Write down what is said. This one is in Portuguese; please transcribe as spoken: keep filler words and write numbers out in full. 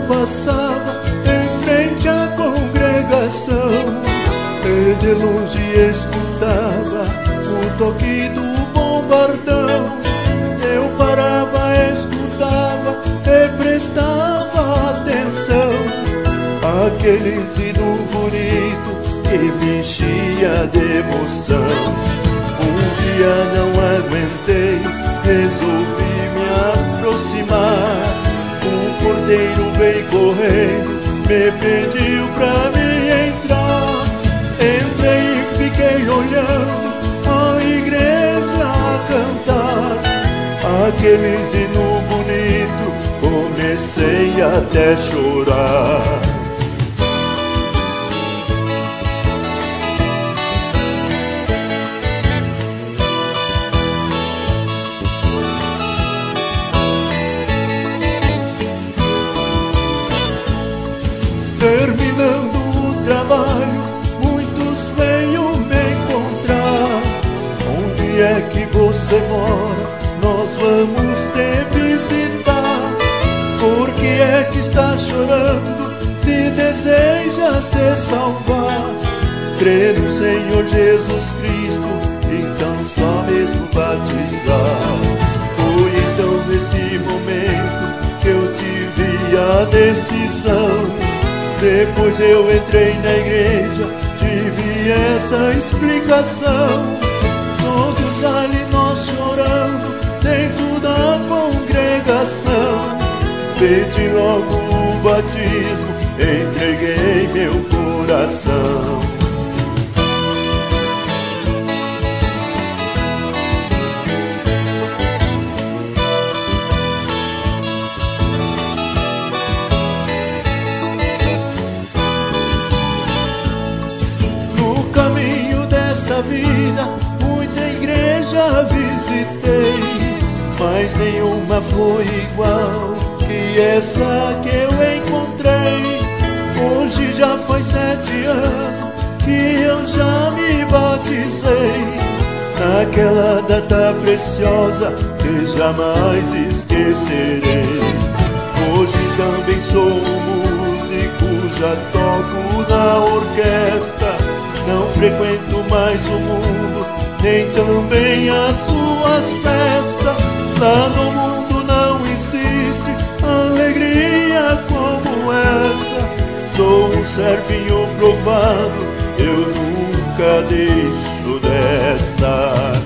passava em frente à congregação, e de longe escutava o toque do bombardão. Eu parava, escutava e prestava atenção àqueles hinos bonitos que me enchia de emoção. Um dia não aguentei, resolvi me aproximar. Um cordeiro veio correndo, me pediu pra me entrar. Entrei e fiquei olhando a igreja a cantar aqueles hinos bonitos, comecei até chorar. Terminando o trabalho, muitos veio me encontrar. Onde é que você mora? Nós vamos te visitar. Por que é que está chorando, se deseja se salvar? Crê no Senhor Jesus Cristo, então só mesmo batizar. Foi então nesse momento que eu tive a decisão. Depois eu entrei na igreja, tive essa explicação. Todos ali nós chorando dentro da congregação. Pedi logo o batismo, entreguei meu coração. Vida, muita igreja visitei, mas nenhuma foi igual que essa que eu encontrei. Hoje já faz sete anos que eu já me batizei, naquela data preciosa que jamais esquecerei. Hoje também sou músico, já toco na orquestra. Não frequento mais o mundo, nem também as suas festas. Lá no mundo não existe alegria como essa. Sou um servinho provado, eu nunca deixo dessa.